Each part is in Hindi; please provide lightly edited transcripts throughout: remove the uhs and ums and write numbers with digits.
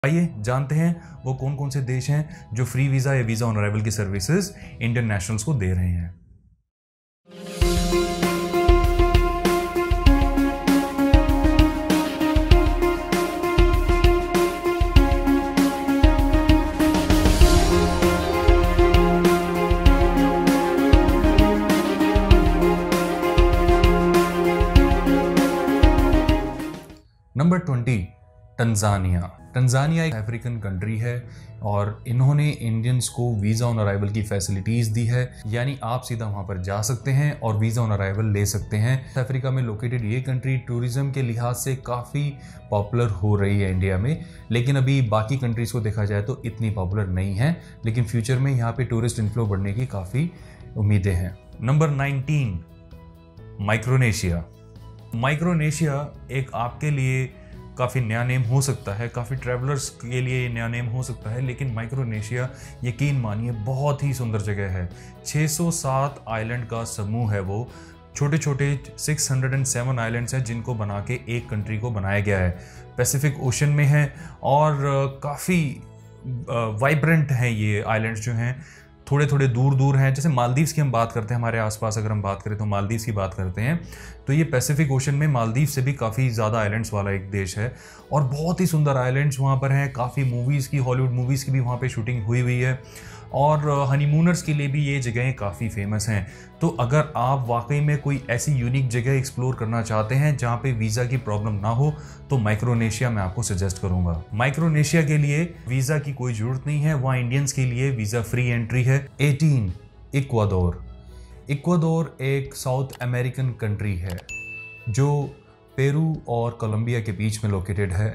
आइए जानते हैं वो कौन कौन से देश हैं जो फ्री वीज़ा या वीज़ा ऑन अराइवल की सर्विसेज इंडियन नेशनल्स को दे रहे हैं। Number 20, Tanzania. तंजानिया एक अफ्रीकन कंट्री है और इन्होंने इंडियंस को वीज़ा ऑन अराइवल की फैसिलिटीज़ दी है, यानी आप सीधा वहाँ पर जा सकते हैं और वीज़ा ऑन अराइवल ले सकते हैं। अफ्रीका में लोकेटेड ये कंट्री टूरिज़्म के लिहाज से काफ़ी पॉपुलर हो रही है इंडिया में, लेकिन अभी बाकी कंट्रीज़ को देखा जाए तो इतनी पॉपुलर नहीं है, लेकिन फ्यूचर में यहाँ पे टूरिस्ट इनफ्लो बढ़ने की काफ़ी उम्मीदें हैं। Number 19, Micronesia. माइक्रोनेशिया एक आपके लिए काफ़ी नया नेम हो सकता है, काफ़ी ट्रैवलर्स के लिए नया नेम हो सकता है, लेकिन माइक्रोनेशिया यकीन मानिए बहुत ही सुंदर जगह है। 607 आइलैंड का समूह है वो, छोटे छोटे 607 आइलैंड्स हैं जिनको बना के एक कंट्री को बनाया गया है। पैसिफिक ओशन में है और काफ़ी वाइब्रेंट हैं ये आइलैंड्स जो हैं, थोड़े थोड़े दूर दूर हैं। जैसे मालदीव्स की हम बात करते हैं, हमारे आसपास अगर हम बात करें तो मालदीव्स की बात करते हैं, तो ये पैसिफिक ओशन में मालदीव से भी काफ़ी ज़्यादा आइलैंड्स वाला एक देश है और बहुत ही सुंदर आइलैंड्स वहाँ पर हैं। काफ़ी मूवीज़ की, हॉलीवुड मूवीज़ की भी वहाँ पे शूटिंग हुई हुई है और हनीमूनर्स के लिए भी ये जगहें काफ़ी फेमस हैं। तो अगर आप वाकई में कोई ऐसी यूनिक जगह एक्सप्लोर करना चाहते हैं जहाँ पे वीज़ा की प्रॉब्लम ना हो, तो माइक्रोनेशिया मैं आपको सजेस्ट करूँगा। माइक्रोनेशिया के लिए वीज़ा की कोई ज़रूरत नहीं है, वहाँ इंडियंस के लिए वीज़ा फ्री एंट्री है। 18, इक्वाडोर। इक्वाडोर एक साउथ अमेरिकन कंट्री है जो पेरू और कोलंबिया के बीच में लोकेटेड है,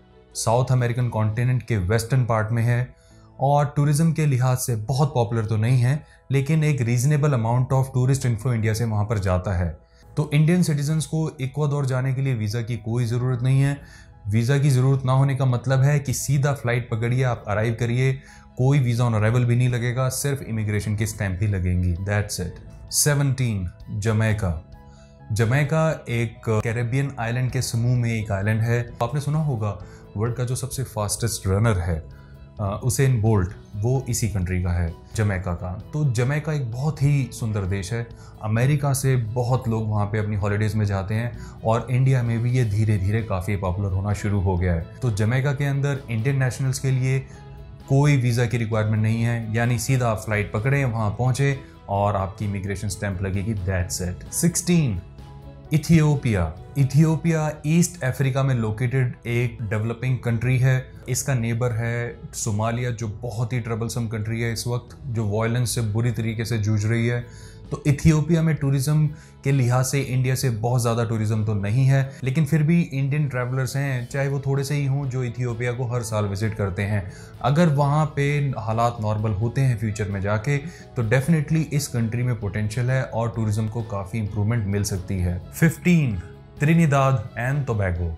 साउथ अमेरिकन कॉन्टिनेंट के वेस्टर्न पार्ट में है और टूरिज्म के लिहाज से बहुत पॉपुलर तो नहीं है, लेकिन एक reasonable amount of tourist inflow India से वहाँ पर जाता है। तो इंडियन सिटीजन्स को इक्वाडोर जाने के लिए वीज़ा की कोई ज़रूरत नहीं है। वीज़ा की ज़रूरत ना होने का मतलब है कि सीधा फ्लाइट पकड़िए, आप अराइव करिए, कोई वीज़ा ऑन अराइवल भी नहीं लगेगा, सिर्फ इमिग्रेशन की स्टैंप ही लगेंगी, दैट्स इट। 17, जमैका। जमैका एक कैरेबियन आइलैंड के समूह में एक आइलैंड है। आपने सुना होगा वर्ल्ड का जो सबसे फास्टेस्ट रनर है उसेन बोल्ट, वो इसी कंट्री का है, जमैका का। तो जमैका एक बहुत ही सुंदर देश है। अमेरिका से बहुत लोग वहाँ पे अपनी हॉलीडेज़ में जाते हैं और इंडिया में भी ये धीरे धीरे काफ़ी पॉपुलर होना शुरू हो गया है। तो जमैका के अंदर इंडियन नेशनल्स के लिए कोई वीज़ा की रिक्वायरमेंट नहीं है, यानी सीधा आप फ्लाइट पकड़ें, वहाँ पहुँचे और आपकी इमिग्रेशन स्टैंप लगेगी, that's it. 16, Ethiopia. Ethiopia east Africa में लोकेटेड एक डेवलपिंग कंट्री है। इसका नेबर है सोमालिया, जो बहुत ही ट्रबलसम कंट्री है इस वक्त, जो वायलेंस से बुरी तरीके से जूझ रही है। तो इथियोपिया में टूरिज्म के लिहाज से इंडिया से बहुत ज़्यादा टूरिज्म तो नहीं है, लेकिन फिर भी इंडियन ट्रैवलर्स हैं, चाहे वो थोड़े से ही हों, जो इथियोपिया को हर साल विजिट करते हैं। अगर वहाँ पे हालात नॉर्मल होते हैं फ्यूचर में जाके, तो डेफिनेटली इस कंट्री में पोटेंशियल है और टूरिज्म को काफ़ी इंप्रूवमेंट मिल सकती है। 15, त्रिनिदाद एंड टोबैगो।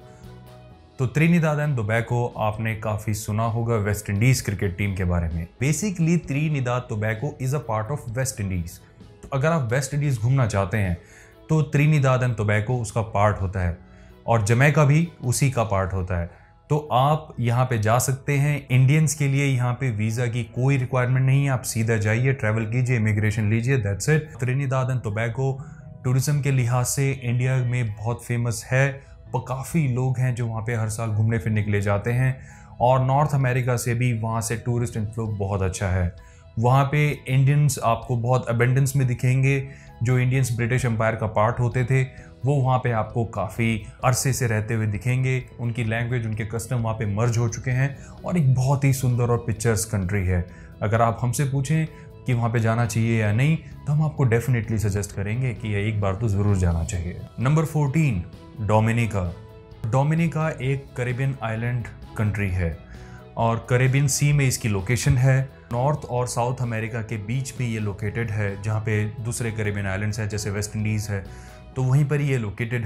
तो त्रिनिदाद एंड टोबैगो आपने काफ़ी सुना होगा वेस्ट इंडीज़ क्रिकेट टीम के बारे में। Basically Trinidad Tobago is a part of West Indies. तो अगर आप वेस्ट इंडीज़ घूमना चाहते हैं तो त्रिनिदाद एंड टोबैगो उसका पार्ट होता है और जमैका भी उसी का पार्ट होता है। तो आप यहाँ पे जा सकते हैं। इंडियंस के लिए यहाँ पे वीज़ा की कोई रिक्वायरमेंट नहीं है, आप सीधा जाइए, ट्रैवल कीजिए, इमिग्रेशन लीजिए, that's it. Trinidad and Tobago tourism के लिहाज से इंडिया में बहुत फेमस है, काफ़ी लोग हैं जो वहाँ पे हर साल घूमने फिरने के लिए जाते हैं और नॉर्थ अमेरिका से भी वहाँ से टूरिस्ट इनफ्लो बहुत अच्छा है। वहाँ पे इंडियंस आपको बहुत अबेंडेंस में दिखेंगे। जो इंडियंस ब्रिटिश एम्पायर का पार्ट होते थे वो वहाँ पे आपको काफ़ी अरसे से रहते हुए दिखेंगे। उनकी लैंग्वेज, उनके कस्टम वहाँ पे मर्ज हो चुके हैं और एक बहुत ही सुंदर और पिक्चर्स कंट्री है। अगर आप हमसे पूछें कि वहाँ पे जाना चाहिए या नहीं, तो हम आपको डेफिनेटली सजेस्ट करेंगे कि एक बार तो ज़रूर जाना चाहिए। Number 14, Dominica. डोमिनिका एक कैरेबियन आइलैंड कंट्री है और कैरेबियन सी में इसकी लोकेशन है। नॉर्थ और साउथ अमेरिका के बीच में ये लोकेटेड है, जहाँ पे दूसरे कैरेबियन आइलैंड्स हैं जैसे वेस्ट इंडीज़ है, तो वहीं पर ये लोकेटेड है।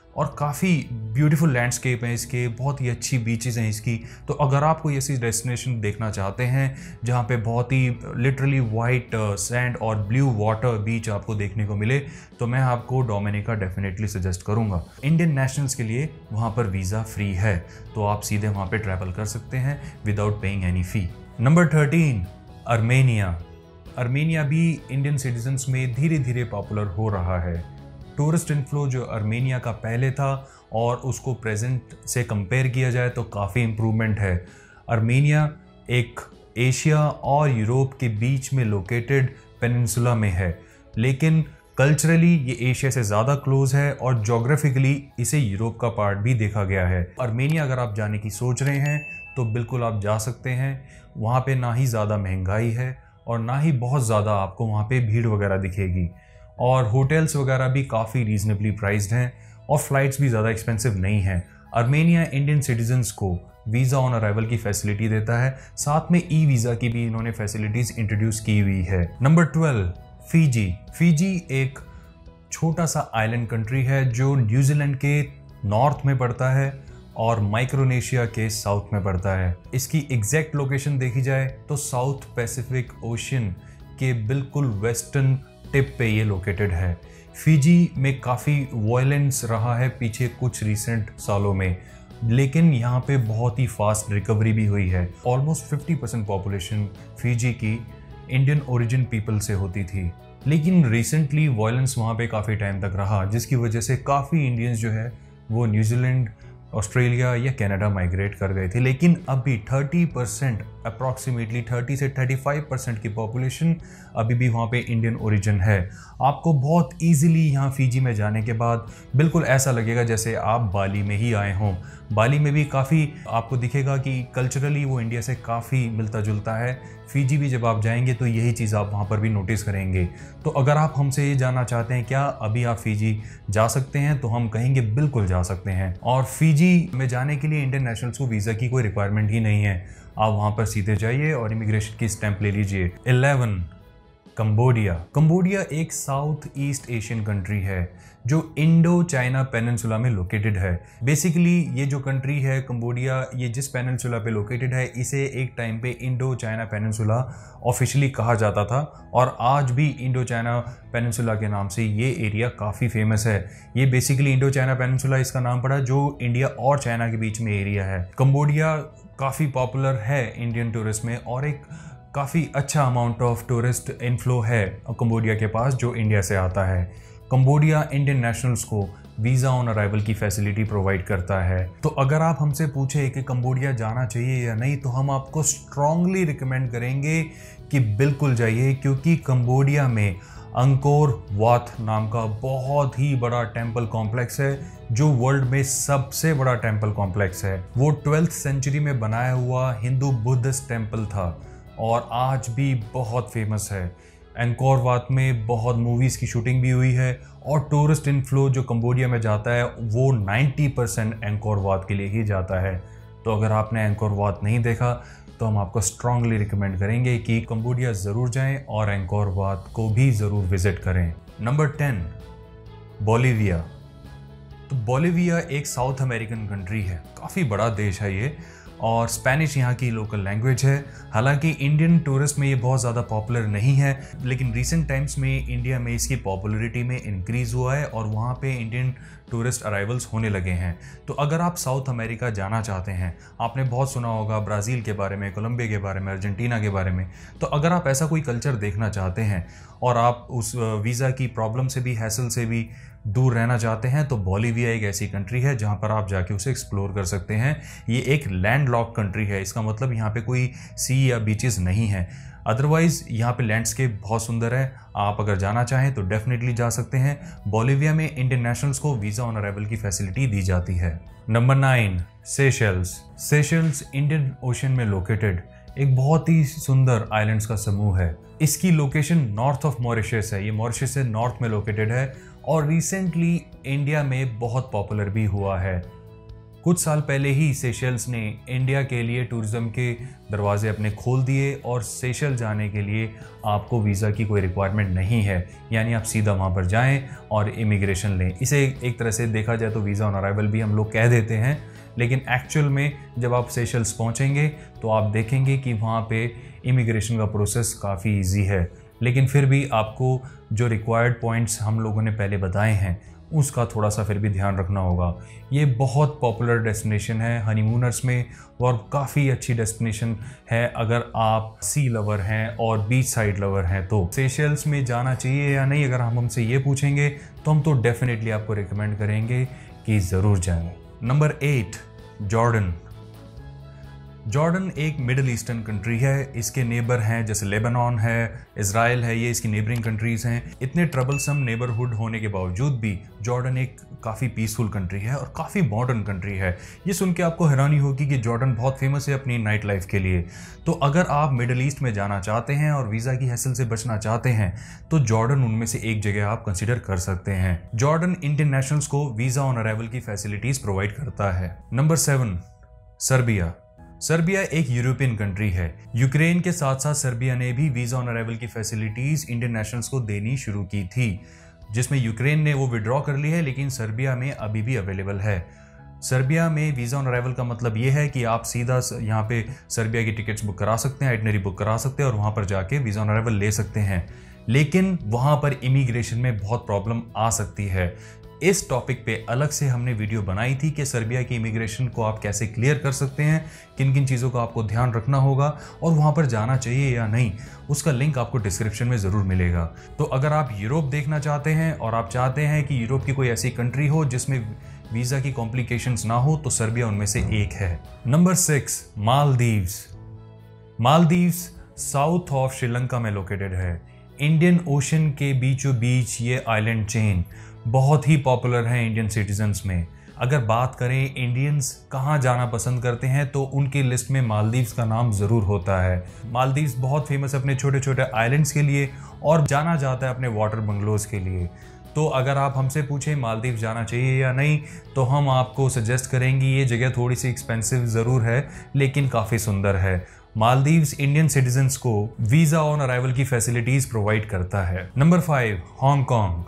और काफ़ी ब्यूटीफुल लैंडस्केप है इसके, बहुत ही अच्छी बीचेस हैं इसकी। तो अगर आप कोई ऐसी डेस्टिनेशन देखना चाहते हैं जहाँ पे बहुत ही लिटरली वाइट सैंड और ब्लू वाटर बीच आपको देखने को मिले, तो मैं आपको डोमिनिका डेफिनेटली सजेस्ट करूँगा। इंडियन नेशनल्स के लिए वहाँ पर वीज़ा फ्री है, तो आप सीधे वहाँ पे ट्रैवल कर सकते हैं without paying any fee. Number 13, Armenia. Armenia भी इंडियन सिटीजन्स में धीरे धीरे पॉपुलर हो रहा है। टूरिस्ट इनफ्लो जो आर्मेनिया का पहले था और उसको प्रेजेंट से कंपेयर किया जाए तो काफ़ी इम्प्रूवमेंट है। आर्मेनिया एक एशिया और यूरोप के बीच में लोकेटेड पेनिनसुला में है, लेकिन कल्चरली ये एशिया से ज़्यादा क्लोज है और जोग्राफिकली इसे यूरोप का पार्ट भी देखा गया है। आर्मेनिया अगर आप जाने की सोच रहे हैं तो बिल्कुल आप जा सकते हैं। वहाँ पे ना ही ज़्यादा महंगाई है और ना ही बहुत ज़्यादा आपको वहाँ पे भीड़ वगैरह दिखेगी, और होटल्स वगैरह भी काफ़ी रीजनेबली प्राइस्ड हैं और फ्लाइट्स भी ज़्यादा एक्सपेंसिव नहीं हैं। आर्मेनिया इंडियन सिटीजन्स को वीज़ा ऑन अराइवल की फैसिलिटी देता है, साथ में ई वीज़ा की भी इन्होंने फैसिलिटीज़ इंट्रोड्यूस की हुई है। Number 12, Fiji. फिजी एक छोटा सा आइलैंड कंट्री है जो न्यूजीलैंड के नॉर्थ में पड़ता है और माइक्रोनेशिया के साउथ में पड़ता है। इसकी एग्जैक्ट लोकेशन देखी जाए तो साउथ पैसिफिक ओशन के बिल्कुल वेस्टर्न टिप पे ये लोकेटेड है। फिजी में काफ़ी वायलेंस रहा है पीछे कुछ रिसेंट सालों में, लेकिन यहाँ पे बहुत ही फास्ट रिकवरी भी हुई है। ऑलमोस्ट 50% पॉपुलेशन फिजी की इंडियन ओरिजिन पीपल से होती थी, लेकिन रिसेंटली वायलेंस वहाँ पे काफ़ी टाइम तक रहा, जिसकी वजह से काफ़ी इंडियंस जो है वो न्यूजीलैंड, ऑस्ट्रेलिया या कनाडा माइग्रेट कर गए थे। लेकिन अभी 30%, अप्रॉक्सीमेटली 30 से 35% की पॉपुलेशन अभी भी वहाँ पे इंडियन ओरिजिन है। आपको बहुत इजीली यहाँ फिजी में जाने के बाद बिल्कुल ऐसा लगेगा जैसे आप बाली में ही आए हों। बाली में भी काफ़ी आपको दिखेगा कि कल्चरली वो इंडिया से काफ़ी मिलता जुलता है। फिजी भी जब आप जाएंगे तो यही चीज़ आप वहाँ पर भी नोटिस करेंगे। तो अगर आप हमसे ये जानना चाहते हैं क्या अभी आप फिजी जा सकते हैं, तो हम कहेंगे बिल्कुल जा सकते हैं। और फिजी में जाने के लिए इंडियन नेशनल्स को वीज़ा की कोई रिक्वायरमेंट ही नहीं है, आप वहाँ पर सीधे जाइए और इमिग्रेशन की स्टैंप ले लीजिए। 11, कंबोडिया। कंबोडिया एक साउथ ईस्ट एशियन कंट्री है जो इंडो चाइना पेनिनसुला में लोकेटेड है। बेसिकली ये जो कंट्री है कंबोडिया, ये जिस पेनिनसुला पे लोकेटेड है, इसे एक टाइम पे इंडो चाइना पेनिनसुला ऑफिशियली कहा जाता था और आज भी इंडो चाइना पेनिनसुला के नाम से ये एरिया काफ़ी फेमस है। ये बेसिकली इंडो चाइना पेनिनसुला इसका नाम पड़ा जो इंडिया और चाइना के बीच में एरिया है। कंबोडिया काफ़ी पॉपुलर है इंडियन टूरिस्ट में और एक काफ़ी अच्छा अमाउंट ऑफ टूरिस्ट इनफ्लो है कंबोडिया के पास जो इंडिया से आता है। कंबोडिया इंडियन नेशनल्स को वीज़ा ऑन अराइवल की फैसिलिटी प्रोवाइड करता है। तो अगर आप हमसे पूछे कि कंबोडिया जाना चाहिए या नहीं, तो हम आपको स्ट्रांगली रिकमेंड करेंगे कि बिल्कुल जाइए, क्योंकि कंबोडिया में अंकोर वाट नाम का बहुत ही बड़ा टेम्पल कॉम्प्लेक्स है जो वर्ल्ड में सबसे बड़ा टेम्पल कॉम्प्लेक्स है। वो 12th सेंचुरी में बनाया हुआ हिंदू बुद्धिस्ट टेम्पल था और आज भी बहुत फेमस है। अंकोर वाट में बहुत मूवीज़ की शूटिंग भी हुई है और टूरिस्ट इनफ्लो जो कंबोडिया में जाता है वो 90% अंकोर वाट के लिए ही जाता है। तो अगर आपने अंकोर वाट नहीं देखा तो हम आपको स्ट्रांगली रिकमेंड करेंगे कि कंबोडिया ज़रूर जाएं और अंकोर वाट को भी ज़रूर विज़िट करें। Number 10, Bolivia. तो बोलिविया एक साउथ अमेरिकन कंट्री है, काफ़ी बड़ा देश है ये, और स्पेनिश यहाँ की लोकल लैंग्वेज है। हालांकि इंडियन टूरिस्ट में ये बहुत ज़्यादा पॉपुलर नहीं है, लेकिन रिसेंट टाइम्स में इंडिया में इसकी पॉपुलरिटी में इंक्रीज़ हुआ है और वहाँ पे इंडियन टूरिस्ट अराइवल्स होने लगे हैं। तो अगर आप साउथ अमेरिका जाना चाहते हैं, आपने बहुत सुना होगा ब्राज़ील के बारे में, कोलंबिया के बारे में, अर्जेंटीना के बारे में, तो अगर आप ऐसा कोई कल्चर देखना चाहते हैं और आप उस वीज़ा की प्रॉब्लम से भी, हैसल से भी दूर रहना चाहते हैं, तो बोलिविया एक ऐसी कंट्री है जहां पर आप जाके उसे एक्सप्लोर कर सकते हैं। ये एक लैंडलॉक कंट्री है, इसका मतलब यहाँ पे कोई सी या बीचेस नहीं है। अदरवाइज़ यहाँ पे लैंडस्केप बहुत सुंदर है। आप अगर जाना चाहें तो डेफिनेटली जा सकते हैं। बोलिविया में इंडियन नेशनल्स को वीज़ा ऑन अराइवल की फैसिलिटी दी जाती है। Number 9, Seychelles. Seychelles Indian ocean में लोकेटेड एक बहुत ही सुंदर आइलैंड्स का समूह है। इसकी लोकेशन नॉर्थ ऑफ मॉरिशस है, ये मॉरिशस से नॉर्थ में लोकेटेड है और रिसेंटली इंडिया में बहुत पॉपुलर भी हुआ है। कुछ साल पहले ही सेशल्स ने इंडिया के लिए टूरिज्म के दरवाजे अपने खोल दिए और सेशल जाने के लिए आपको वीज़ा की कोई रिक्वायरमेंट नहीं है, यानी आप सीधा वहाँ पर जाएं और इमिग्रेशन लें। इसे एक तरह से देखा जाए तो वीज़ा ऑन अराइवल भी हम लोग कह देते हैं, लेकिन एक्चुअल में जब आप सेशल्स पहुँचेंगे तो आप देखेंगे कि वहाँ पे इमिग्रेशन का प्रोसेस काफ़ी ईजी है, लेकिन फिर भी आपको जो रिक्वायर्ड पॉइंट्स हम लोगों ने पहले बताए हैं उसका थोड़ा सा फिर भी ध्यान रखना होगा। ये बहुत पॉपुलर डेस्टिनेशन है हनीमूनर्स में और काफ़ी अच्छी डेस्टिनेशन है अगर आप सी लवर हैं और बीच साइड लवर हैं। तो सेशल्स में जाना चाहिए या नहीं, अगर हम हमसे ये पूछेंगे तो हम तो डेफिनेटली आपको रिकमेंड करेंगे कि ज़रूर जाएं। Number 8, Jordan. जॉर्डन एक मिडल ईस्टर्न कंट्री है। इसके नेबर हैं जैसे लेबनान है, इजराइल है, ये इसकी नेबरिंग कंट्रीज़ हैं। इतने ट्रबलसम नेबरहुड होने के बावजूद भी जॉर्डन एक काफ़ी पीसफुल कंट्री है और काफ़ी मॉडर्न कंट्री है। ये सुन के आपको हैरानी होगी कि जॉर्डन बहुत फेमस है अपनी नाइट लाइफ के लिए। तो अगर आप मिडल ईस्ट में जाना चाहते हैं और वीज़ा की हैसल से बचना चाहते हैं तो जॉर्डन उनमें से एक जगह आप कंसिडर कर सकते हैं। जॉर्डन इंडियन नेशनल्स को वीज़ा ऑन अराइवल की फैसिलिटीज़ प्रोवाइड करता है। Number 7, Serbia. सर्बिया एक यूरोपियन कंट्री है। यूक्रेन के साथ साथ सर्बिया ने भी वीज़ा ऑन अराइवल की फैसिलिटीज़ इंडियन नेशनल्स को देनी शुरू की थी, जिसमें यूक्रेन ने वो विड्रॉ कर ली है, लेकिन सर्बिया में अभी भी अवेलेबल है। सर्बिया में वीज़ा ऑन अराइवल का मतलब ये है कि आप सीधा यहाँ पे सर्बिया की टिकट्स बुक करा सकते हैं, आइटनरी बुक करा सकते हैं और वहाँ पर जाके वीज़ा ऑन अराइवल ले सकते हैं, लेकिन वहाँ पर इमिग्रेशन में बहुत प्रॉब्लम आ सकती है। इस टॉपिक पे अलग से हमने वीडियो बनाई थी कि सर्बिया की इमिग्रेशन को आप कैसे क्लियर कर सकते हैं, किन किन चीज़ों का आपको ध्यान रखना होगा और वहाँ पर जाना चाहिए या नहीं, उसका लिंक आपको डिस्क्रिप्शन में ज़रूर मिलेगा। तो अगर आप यूरोप देखना चाहते हैं और आप चाहते हैं कि यूरोप की कोई ऐसी कंट्री हो जिसमें वीज़ा की कॉम्प्लिकेशंस ना हो, तो सर्बिया उनमें से एक है। Number 6, Maldives. Maldives south of Sri Lanka में लोकेटेड है। इंडियन ओशन के बीचों बीच ये आइलैंड चेन बहुत ही पॉपुलर है इंडियन सिटीजन्स में। अगर बात करें इंडियंस कहाँ जाना पसंद करते हैं तो उनकी लिस्ट में मालदीव्स का नाम ज़रूर होता है। मालदीव्स बहुत फेमस है अपने छोटे छोटे आइलैंड्स के लिए और जाना जाता है अपने वाटर बंगलोज़ के लिए। तो अगर आप हमसे पूछें मालदीव्स जाना चाहिए या नहीं, तो हम आपको सजेस्ट करेंगे ये जगह थोड़ी सी एक्सपेंसिव ज़रूर है लेकिन काफ़ी सुंदर है। मालदीव्स इंडियन सिटीजन्स को वीज़ा ऑन अराइवल की फैसिलिटीज़ प्रोवाइड करता है। Number 5, Hong Kong.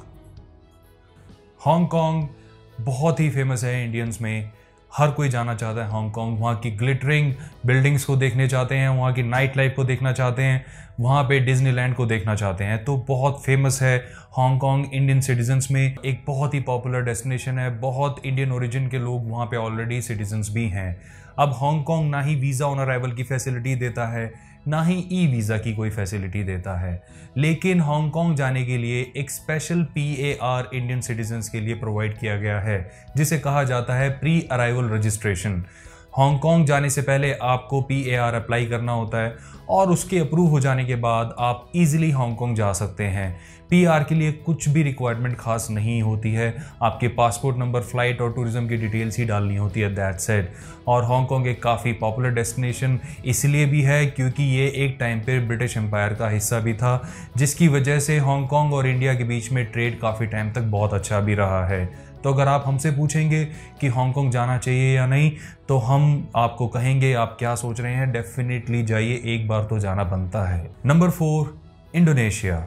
हांगकॉन्ग बहुत ही फेमस है इंडियंस में, हर कोई जाना चाहता है हांगकॉन्ग। वहाँ की ग्लिटरिंग बिल्डिंग्स को देखने चाहते हैं, वहाँ की नाइट लाइफ को देखना चाहते हैं, वहाँ पे डिज्नीलैंड को देखना चाहते हैं। तो बहुत फेमस है हांगकॉन्ग इंडियन सिटीजन्स में, एक बहुत ही पॉपुलर डेस्टिनेशन है। बहुत इंडियन ओरिजिन के लोग वहाँ पे ऑलरेडी सिटीजन्स भी हैं। अब हांगकॉन्ग ना ही वीज़ा ऑन अराइवल की फैसिलिटी देता है, ना ही ई वीज़ा की कोई फैसिलिटी देता है, लेकिन हांगकॉन्ग जाने के लिए एक स्पेशल PAR इंडियन सिटीजन्स के लिए प्रोवाइड किया गया है, जिसे कहा जाता है प्री अराइवल रजिस्ट्रेशन। हांगकॉन्ग जाने से पहले आपको PAR अप्लाई करना होता है और उसके अप्रूव हो जाने के बाद आप इजीली हांगकॉन्ग जा सकते हैं। PR के लिए कुछ भी रिक्वायरमेंट खास नहीं होती है, आपके पासपोर्ट नंबर, फ्लाइट और टूरिज्म की डिटेल्स ही डालनी होती है, दैट्स इट। और हांगकॉन्ग एक काफ़ी पॉपुलर डेस्टिनेशन इसलिए भी है क्योंकि ये एक टाइम पे ब्रिटिश एम्पायर का हिस्सा भी था, जिसकी वजह से हांगकॉन्ग और इंडिया के बीच में ट्रेड काफ़ी टाइम तक बहुत अच्छा भी रहा है। तो अगर आप हमसे पूछेंगे कि हांगकॉन्ग जाना चाहिए या नहीं, तो हम आपको कहेंगे आप क्या सोच रहे हैं, डेफिनेटली जाइए, एक बार तो जाना बनता है। Number 4, Indonesia.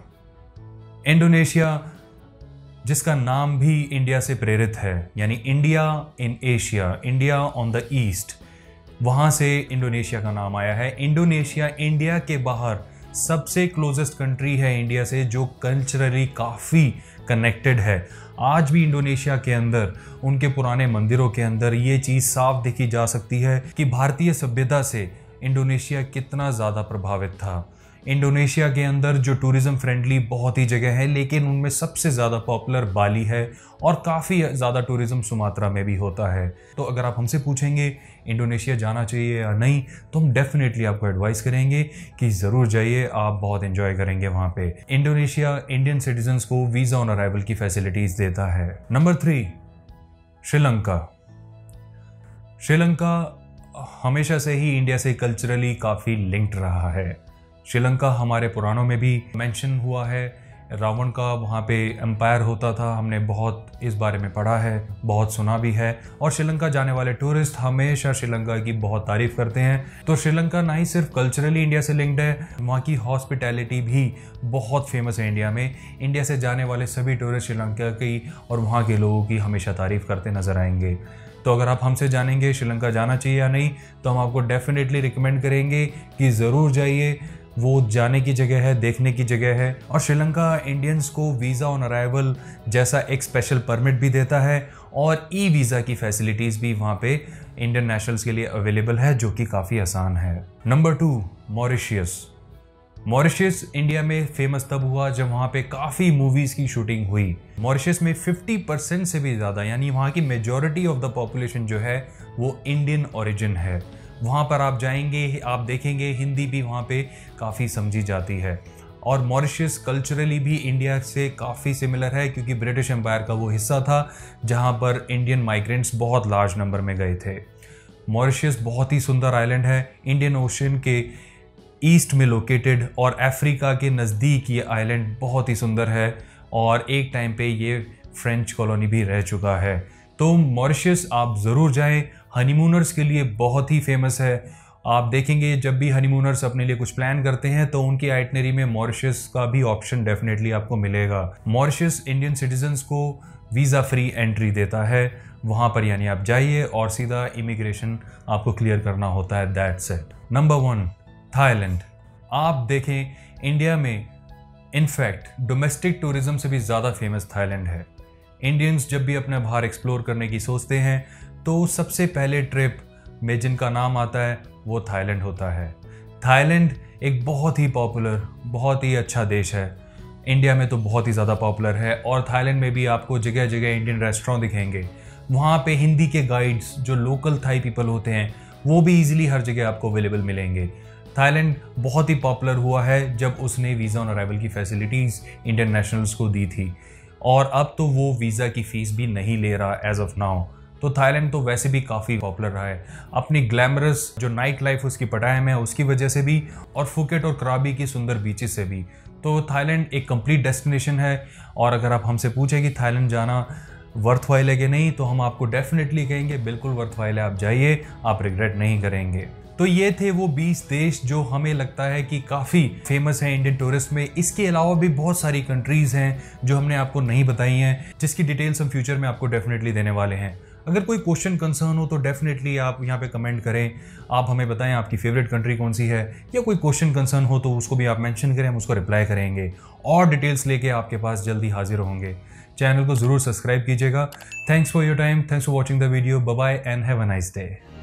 इंडोनेशिया जिसका नाम भी इंडिया से प्रेरित है, यानी India in Asia, India on the east, वहाँ से इंडोनेशिया का नाम आया है। इंडोनेशिया इंडिया के बाहर सबसे क्लोजेस्ट कंट्री है इंडिया से, जो कल्चरली काफ़ी कनेक्टेड है। आज भी इंडोनेशिया के अंदर, उनके पुराने मंदिरों के अंदर ये चीज़ साफ देखी जा सकती है कि भारतीय सभ्यता से इंडोनेशिया कितना ज़्यादा प्रभावित था। इंडोनेशिया के अंदर जो टूरिज़्म फ्रेंडली बहुत ही जगह है, लेकिन उनमें सबसे ज़्यादा पॉपुलर बाली है और काफ़ी ज़्यादा टूरिज़्म सुमात्रा में भी होता है। तो अगर आप हमसे पूछेंगे इंडोनेशिया जाना चाहिए या नहीं, तो हम डेफिनेटली आपको एडवाइस करेंगे कि ज़रूर जाइए, आप बहुत एंजॉय करेंगे वहाँ पे। इंडोनेशिया इंडियन सिटीजन्स को वीज़ा ऑन अराइवल की फैसिलिटीज़ देता है। नंबर 3, श्रीलंका। श्रीलंका हमेशा से ही इंडिया से कल्चरली काफ़ी लिंक्ड रहा है। श्रीलंका हमारे पुराणों में भी मेंशन हुआ है। रावण का वहाँ पे एम्पायर होता था। हमने बहुत इस बारे में पढ़ा है, बहुत सुना भी है। और श्रीलंका जाने वाले टूरिस्ट हमेशा श्रीलंका की बहुत तारीफ करते हैं। तो श्रीलंका ना ही सिर्फ कल्चरली इंडिया से लिंक्ड है, वहाँ की हॉस्पिटैलिटी भी बहुत फेमस है इंडिया में। इंडिया से जाने वाले सभी टूरिस्ट श्रीलंका की और वहाँ के लोगों की हमेशा तारीफ करते नजर आएंगे। तो अगर आप हमसे जानेंगे श्रीलंका जाना चाहिए या नहीं, तो हम आपको डेफिनेटली रिकमेंड करेंगे कि ज़रूर जाइए। वो जाने की जगह है, देखने की जगह है। और श्रीलंका इंडियंस को वीज़ा ऑन अराइवल जैसा एक स्पेशल परमिट भी देता है और ई वीज़ा की फैसिलिटीज़ भी वहाँ पे इंडियन नेशनल्स के लिए अवेलेबल है, जो कि काफ़ी आसान है। Number 2, Mauritius. मॉरिशस इंडिया में फेमस तब हुआ जब वहाँ पे काफ़ी मूवीज़ की शूटिंग हुई। मॉरिशस में 50% से भी ज़्यादा, यानी वहाँ की मेजॉरिटी ऑफ द पॉपुलेशन जो है वो इंडियन ओरिजिन है। वहाँ पर आप जाएंगे, आप देखेंगे हिंदी भी वहाँ पे काफ़ी समझी जाती है। और मॉरिशस कल्चरली भी इंडिया से काफ़ी सिमिलर है, क्योंकि ब्रिटिश एम्पायर का वो हिस्सा था जहाँ पर इंडियन माइग्रेंट्स बहुत लार्ज नंबर में गए थे। मॉरिशस बहुत ही सुंदर आइलैंड है, इंडियन ओशन के ईस्ट में लोकेटेड और अफ्रीका के नज़दीक ये आइलैंड बहुत ही सुंदर है। और एक टाइम पे ये फ्रेंच कॉलोनी भी रह चुका है। तो मॉरिशस आप ज़रूर जाएं, हनीमूनर्स के लिए बहुत ही फेमस है। आप देखेंगे जब भी हनीमूनर्स अपने लिए कुछ प्लान करते हैं तो उनकी आइटनरी में मॉरिशस का भी ऑप्शन डेफिनेटली आपको मिलेगा। मॉरिशस इंडियन सिटीजन्स को वीज़ा फ्री एंट्री देता है वहाँ पर, यानी आप जाइए और सीधा इमिग्रेशन आपको क्लियर करना होता है, दैट्स इट। Number 1, Thailand. आप देखें इंडिया में इनफैक्ट डोमेस्टिक टूरिज्म से भी ज़्यादा फेमस थाईलैंड है। इंडियंस जब भी अपने बाहर एक्सप्लोर करने की सोचते हैं तो सबसे पहले ट्रिप में जिनका नाम आता है वो थाईलैंड होता है। थाईलैंड एक बहुत ही पॉपुलर, बहुत ही अच्छा देश है। इंडिया में तो बहुत ही ज़्यादा पॉपुलर है और थाईलैंड में भी आपको जगह जगह इंडियन रेस्टोरेंट दिखेंगे। वहाँ पे हिंदी के गाइड्स जो लोकल थाई पीपल होते हैं वो भी ईजिली हर जगह आपको अवेलेबल मिलेंगे। थाईलैंड बहुत ही पॉपुलर हुआ है जब उसने वीज़ा ऑन अराइवल की फैसिलिटीज़ इंडियन नेशनल्स को दी थी, और अब तो वो वीज़ा की फ़ीस भी नहीं ले रहा एज ऑफ नाउ। तो थाईलैंड तो वैसे भी काफ़ी पॉपुलर रहा है अपनी ग्लैमरस जो नाइट लाइफ उसकी पटायम है उसकी वजह से भी, और फुकेट और क्राबी की सुंदर बीचेस से भी। तो थाईलैंड एक कंप्लीट डेस्टिनेशन है। और अगर आप हमसे पूछें कि थाईलैंड जाना वर्थवाइल है कि नहीं, तो हम आपको डेफिनेटली कहेंगे बिल्कुल वर्थवाइल है, आप जाइए, आप रिग्रेट नहीं करेंगे। तो ये थे वो 20 देश जो हमें लगता है कि काफ़ी फेमस हैं इंडियन टूरिस्ट में। इसके अलावा भी बहुत सारी कंट्रीज़ हैं जो हमने आपको नहीं बताई हैं, जिसकी डिटेल्स हम फ्यूचर में आपको डेफिनेटली देने वाले हैं। अगर कोई क्वेश्चन कंसर्न हो तो डेफिनेटली आप यहाँ पे कमेंट करें, आप हमें बताएं आपकी फेवरेट कंट्री कौन सी है, या कोई क्वेश्चन कंसर्न हो तो उसको भी आप मेंशन करें, हम उसको रिप्लाई करेंगे और डिटेल्स लेके आपके पास जल्दी हाजिर होंगे। चैनल को ज़रूर सब्सक्राइब कीजिएगा। Thanks for your time, thanks for watching the video, bye bye and have a nice day.